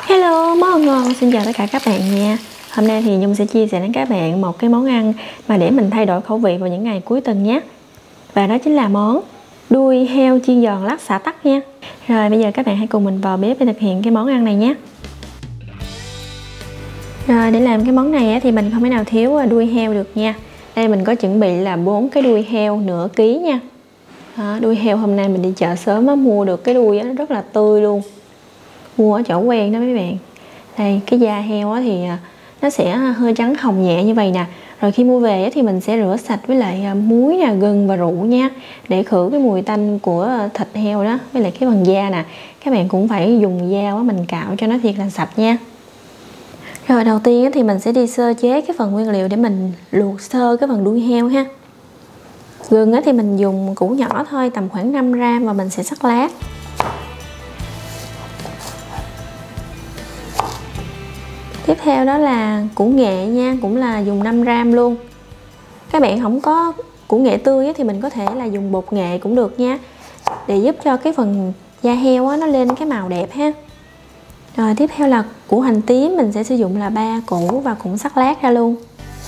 Hello, món ngon, xin chào tất cả các bạn nha. Hôm nay thì Nhung sẽ chia sẻ đến các bạn một cái món ăn mà để mình thay đổi khẩu vị vào những ngày cuối tuần nhé. Và đó chính là món đuôi heo chiên giòn lát xả tắc nha. Rồi bây giờ các bạn hãy cùng mình vào bếp để thực hiện cái món ăn này nhé. Rồi để làm cái món này thì mình không thể nào thiếu đuôi heo được nha. Đây mình có chuẩn bị là 4 cái đuôi heo nửa ký nha. Đó, đuôi heo hôm nay mình đi chợ sớm mua được cái đuôi nó rất là tươi luôn. Mua ở chỗ quen đó mấy bạn. Đây cái da heo thì nó sẽ hơi trắng hồng nhẹ như vậy nè. Rồi khi mua về thì mình sẽ rửa sạch với lại muối nè, gừng và rượu nha, để khử cái mùi tanh của thịt heo đó, với lại cái phần da nè. Các bạn cũng phải dùng dao mình cạo cho nó thiệt là sạch nha. Rồi đầu tiên thì mình sẽ đi sơ chế cái phần nguyên liệu để mình luộc sơ cái phần đuôi heo ha. Gừng thì mình dùng củ nhỏ thôi, tầm khoảng 5 gram và mình sẽ sắc lát. Tiếp theo đó là củ nghệ nha, cũng là dùng 5 gram luôn. Các bạn không có củ nghệ tươi thì mình có thể là dùng bột nghệ cũng được nha, để giúp cho cái phần da heo nó lên cái màu đẹp ha. Rồi tiếp theo là củ hành tím, mình sẽ sử dụng là 3 củ và cũng sắc lát ra luôn.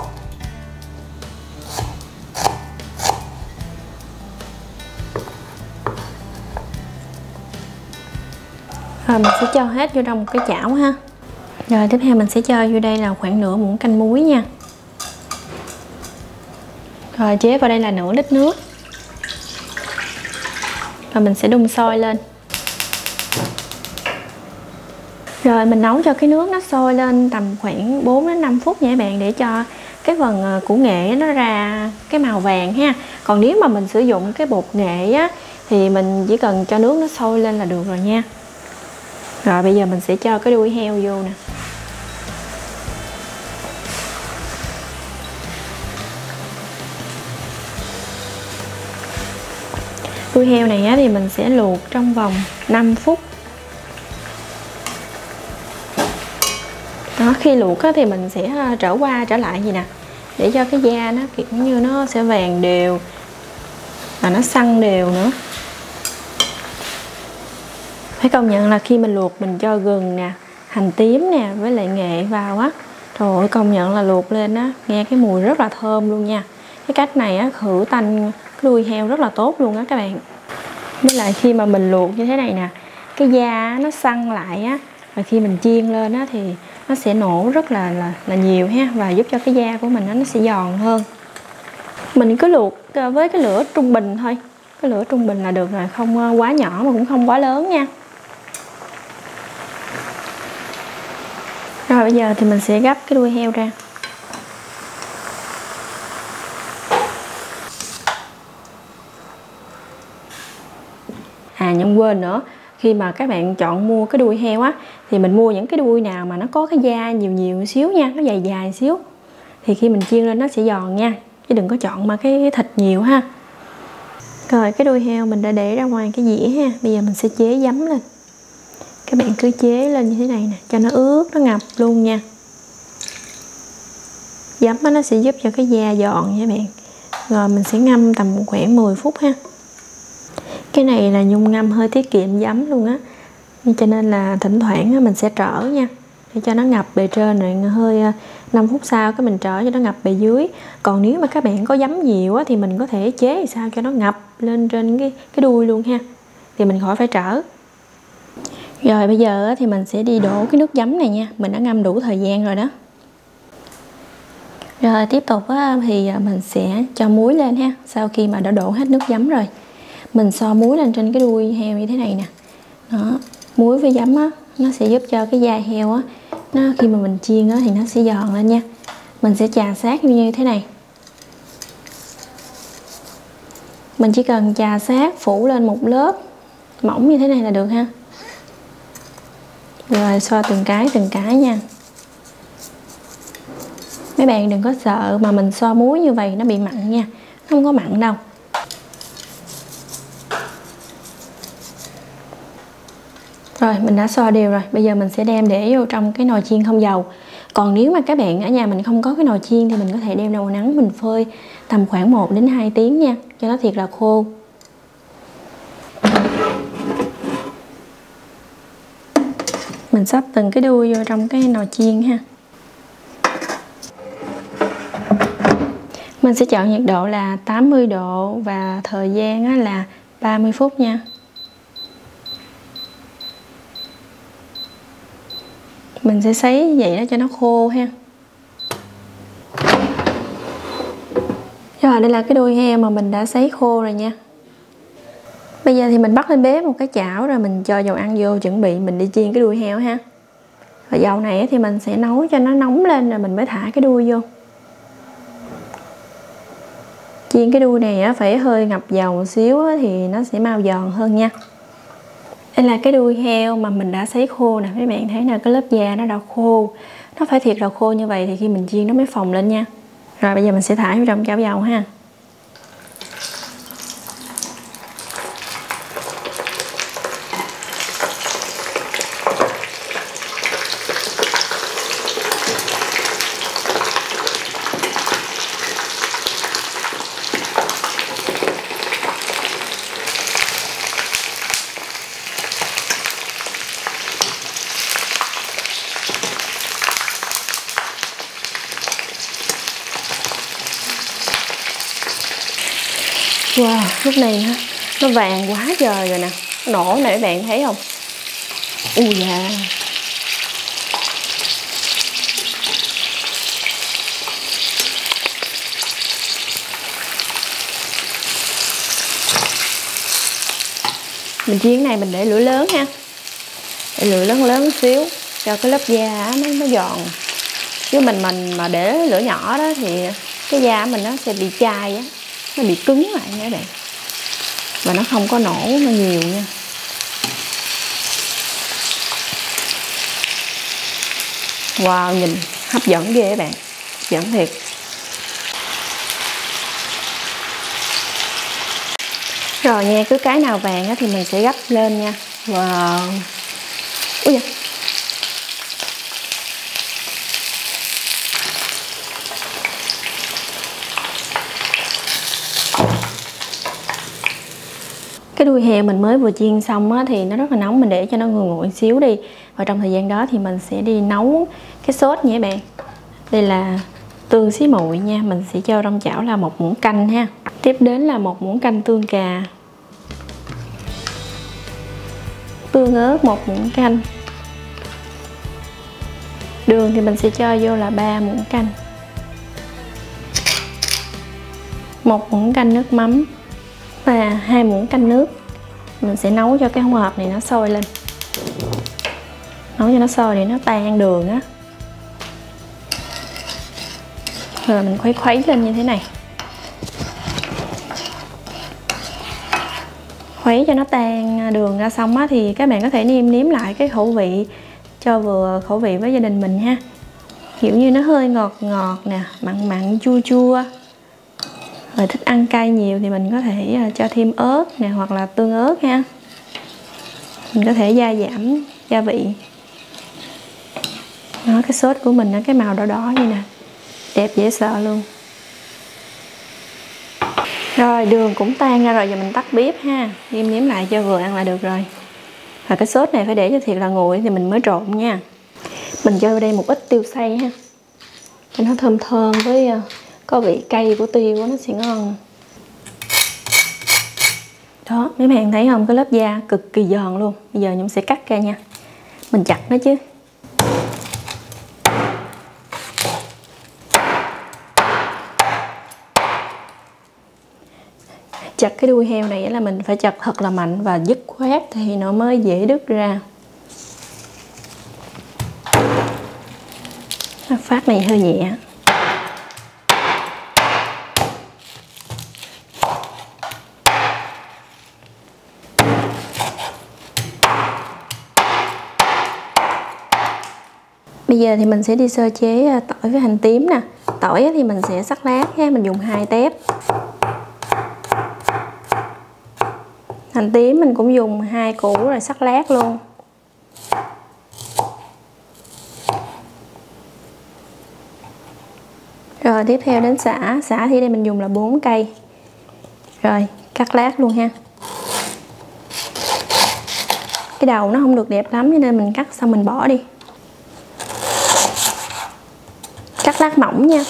Rồi mình sẽ cho hết vô trong một cái chảo ha. Rồi tiếp theo mình sẽ cho vô đây là khoảng nửa muỗng canh muối nha. Rồi chế vào đây là nửa lít nước. Rồi mình sẽ đun sôi lên. Rồi mình nấu cho cái nước nó sôi lên tầm khoảng 4 đến 5 phút nha các bạn, để cho cái phần củ nghệ nó ra cái màu vàng ha. Còn nếu mà mình sử dụng cái bột nghệ thì mình chỉ cần cho nước nó sôi lên là được rồi nha. Rồi bây giờ mình sẽ cho cái đuôi heo vô nè. Đuôi heo này thì mình sẽ luộc trong vòng 5 phút. Đó, khi luộc thì mình sẽ trở qua trở lại gì nè, để cho cái da nó kiểu như nó sẽ vàng đều và nó săn đều nữa. Phải công nhận là khi mình luộc mình cho gừng nè, hành tím nè với lại nghệ vào trời ơi, công nhận là luộc lên nghe cái mùi rất là thơm luôn nha. Cái cách này khử tanh cái đuôi heo rất là tốt luôn các bạn. Với lại khi mà mình luộc như thế này nè, cái da nó săn lại và khi mình chiên lên thì nó sẽ nổ rất là nhiều ha, và giúp cho cái da của mình nó sẽ giòn hơn. Mình cứ luộc với cái lửa trung bình thôi, cái lửa trung bình là được rồi, không quá nhỏ mà cũng không quá lớn nha. Rồi bây giờ thì mình sẽ gắp cái đuôi heo ra. Nhưng quên nữa, khi mà các bạn chọn mua cái đuôi heo thì mình mua những cái đuôi nào mà nó có cái da nhiều xíu nha, nó dài dài xíu, thì khi mình chiên lên nó sẽ giòn nha, chứ đừng có chọn mà cái thịt nhiều ha. Rồi cái đuôi heo mình đã để ra ngoài cái dĩa ha. Bây giờ mình sẽ chế giấm lên. Các bạn cứ chế lên như thế này nè, cho nó ướt, nó ngập luôn nha. Giấm nó sẽ giúp cho cái da giòn nha bạn. Rồi mình sẽ ngâm tầm khoảng 10 phút ha. Cái này là Nhung ngâm hơi tiết kiệm giấm luôn cho nên là thỉnh thoảng mình sẽ trở nha, để cho nó ngập bề trên rồi hơi 5 phút sau cái mình trở cho nó ngập bề dưới. Còn nếu mà các bạn có giấm nhiều thì mình có thể chế sao cho nó ngập lên trên cái đuôi luôn ha, thì mình khỏi phải trở. Rồi bây giờ thì mình sẽ đi đổ cái nước giấm này nha, mình đã ngâm đủ thời gian rồi đó. Rồi tiếp tục thì mình sẽ cho muối lên ha. Sau khi mà đã đổ hết nước giấm rồi, mình xoa muối lên trên cái đuôi heo như thế này nè. Đó, muối với giấm nó sẽ giúp cho cái da heo nó khi mà mình chiên thì nó sẽ giòn lên nha. Mình sẽ chà sát như thế này. Mình chỉ cần chà sát phủ lên một lớp mỏng như thế này là được ha. Rồi xoa từng cái nha. Mấy bạn đừng có sợ mà mình xoa muối như vậy nó bị mặn nha, không có mặn đâu. Rồi mình đã xoa đều rồi, bây giờ mình sẽ đem để vô trong cái nồi chiên không dầu. Còn nếu mà các bạn ở nhà mình không có cái nồi chiên thì mình có thể đem ra ngoài nắng mình phơi tầm khoảng 1 đến 2 tiếng nha, cho nó thiệt là khô. Mình sắp từng cái đuôi vô trong cái nồi chiên ha. Mình sẽ chọn nhiệt độ là 80 độ và thời gian là 30 phút nha. Mình sẽ sấy vậy đó cho nó khô ha. Rồi đây là cái đuôi heo mà mình đã sấy khô rồi nha. Bây giờ thì mình bắt lên bếp một cái chảo rồi mình cho dầu ăn vô chuẩn bị mình đi chiên cái đuôi heo ha. Và dầu này thì mình sẽ nấu cho nó nóng lên rồi mình mới thả cái đuôi vô. Chiên cái đuôi này phải hơi ngập dầu một xíu thì nó sẽ mau giòn hơn nha. Đây là cái đuôi heo mà mình đã sấy khô nè, mấy bạn thấy nè, cái lớp da nó đã khô. Nó phải thiệt là khô như vậy thì khi mình chiên nó mới phồng lên nha. Rồi bây giờ mình sẽ thả vô trong chảo dầu ha. Wow, lúc này nó vàng quá trời rồi nè. Nổ này các bạn thấy không? Ui da. Mình chiên này mình để lửa lớn ha. Để lửa lớn lớn xíu cho cái lớp da nó giòn. Chứ mình mà để lửa nhỏ đó thì cái da mình nó sẽ bị chai á, nó bị cứng lại nha các bạn. Và nó không có nổ nó nhiều nha. Wow, nhìn hấp dẫn ghê các bạn. Hấp dẫn thiệt. Rồi nha, cứ cái nào vàng thì mình sẽ gấp lên nha. Wow. Ui da. Cái đuôi heo mình mới vừa chiên xong thì nó rất là nóng, mình để cho nó nguội nguội xíu đi. Và trong thời gian đó thì mình sẽ đi nấu cái sốt nha các bạn. Đây là tương xí muội nha, mình sẽ cho trong chảo là 1 muỗng canh ha. Tiếp đến là 1 muỗng canh tương cà. Tương ớt 1 muỗng canh. Đường thì mình sẽ cho vô là 3 muỗng canh. 1 muỗng canh nước mắm và 2 muỗng canh nước. Mình sẽ nấu cho cái hỗn hợp này nó sôi lên. Nấu cho nó sôi để nó tan đường á. Rồi mình khuấy khuấy lên như thế này. Khuấy cho nó tan đường ra xong thì các bạn có thể nêm lại cái khẩu vị cho vừa khẩu vị với gia đình mình ha. Kiểu như nó hơi ngọt ngọt nè, mặn mặn chua chua. Rồi thích ăn cay nhiều thì mình có thể cho thêm ớt nè hoặc là tương ớt ha. Mình có thể gia giảm gia vị. Đó, cái sốt của mình cái màu đỏ đỏ như nè, đẹp dễ sợ luôn. Rồi đường cũng tan ra rồi, giờ mình tắt bếp ha, nêm lại cho vừa ăn là được rồi. Và cái sốt này phải để cho thiệt là nguội thì mình mới trộn nha. Mình cho vào đây một ít tiêu xay ha, cho nó thơm thơm với có vị cay của tiêu nó sẽ ngon. Đó, mấy bạn thấy không, cái lớp da cực kỳ giòn luôn. Bây giờ Nhung sẽ cắt ra nha. Mình chặt nó chứ. Chặt cái đuôi heo này là mình phải chặt thật là mạnh và dứt khoát thì nó mới dễ đứt ra. Phát này hơi nhẹ. Bây giờ thì mình sẽ đi sơ chế tỏi với hành tím nè. Tỏi thì mình sẽ sắc lát ha, mình dùng 2 tép. Hành tím mình cũng dùng 2 củ rồi sắc lát luôn. Rồi tiếp theo đến sả. Sả thì đây mình dùng là 4 cây. Rồi cắt lát luôn ha. Cái đầu nó không được đẹp lắm cho nên mình cắt xong mình bỏ đi. Cắt lát mỏng nha.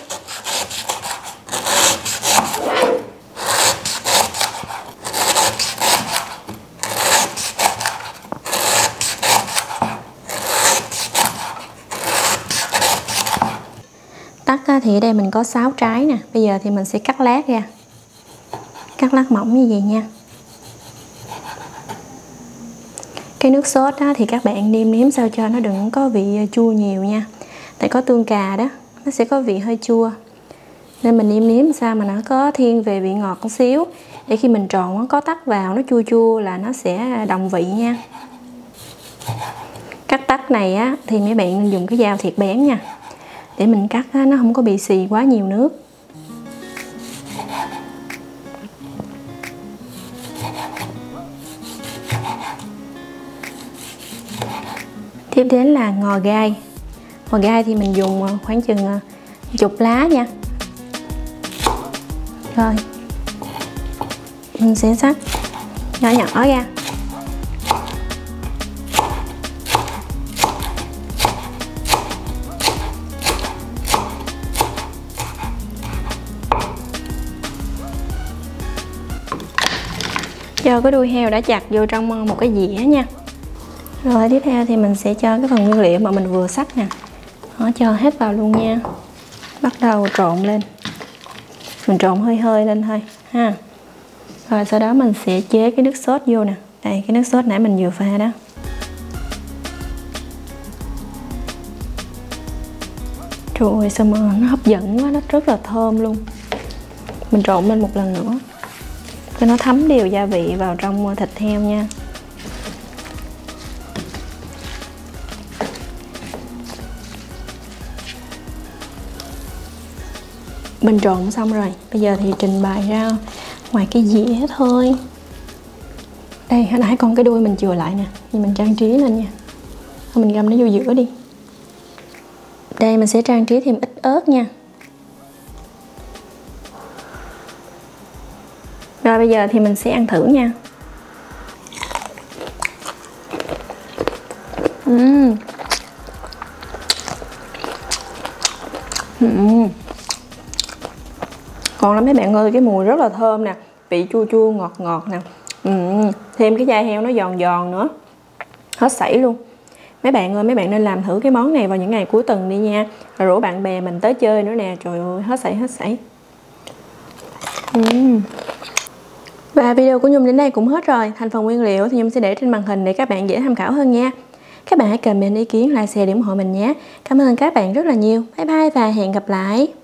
Tắc thì ở đây mình có 6 trái nè. Bây giờ thì mình sẽ cắt lát ra. Cắt lát mỏng như vậy nha. Cái nước sốt đó thì các bạn nêm nếm sao cho nó đừng có vị chua nhiều nha. Tại có tương cà đó, nó sẽ có vị hơi chua. Nên mình nêm nếm sao mà nó có thiên về vị ngọt một xíu. Để khi mình trộn nó có tắc vào, nó chua chua là nó sẽ đồng vị nha. Cắt tắc này á thì mấy bạn nên dùng cái dao thiệt bén nha. Để mình cắt á, nó không có bị xì quá nhiều nước. Tiếp đến là ngò gai. Ngò gai thì mình dùng khoảng chừng chục lá nha. Rồi mình sẽ xắt nhỏ nhỏ ra. Cho cái đuôi heo đã chặt vô trong một cái dĩa nha. Rồi tiếp theo thì mình sẽ cho cái phần nguyên liệu mà mình vừa xắt nè, nó cho hết vào luôn nha. Bắt đầu trộn lên. Mình trộn hơi hơi lên thôi ha. Rồi sau đó mình sẽ chế cái nước sốt vô nè. Đây, cái nước sốt nãy mình vừa pha đó. Trời ơi sao mà nó hấp dẫn quá, nó rất là thơm luôn. Mình trộn lên một lần nữa cho nó thấm đều gia vị vào trong thịt heo nha. Mình trộn xong rồi, bây giờ thì trình bày ra ngoài cái dĩa thôi. Đây, hồi nãy còn cái đuôi mình chừa lại nè, thì mình trang trí lên nha. Mình găm nó vô giữa đi. Đây mình sẽ trang trí thêm ít ớt nha. Rồi bây giờ thì mình sẽ ăn thử nha. Còn lắm mấy bạn ơi, cái mùi rất là thơm nè, vị chua chua ngọt ngọt nè. Thêm cái da heo nó giòn giòn nữa, hết sảy luôn. Mấy bạn ơi, mấy bạn nên làm thử cái món này vào những ngày cuối tuần đi nha. Rồi rủ bạn bè mình tới chơi nữa nè, trời ơi hết sảy hết sảy. Và video của Nhung đến đây cũng hết rồi. Thành phần nguyên liệu thì Nhung sẽ để trên màn hình để các bạn dễ tham khảo hơn nha. Các bạn hãy comment ý kiến, like, share để ủng hộ mình nhé. Cảm ơn các bạn rất là nhiều. Bye bye và hẹn gặp lại.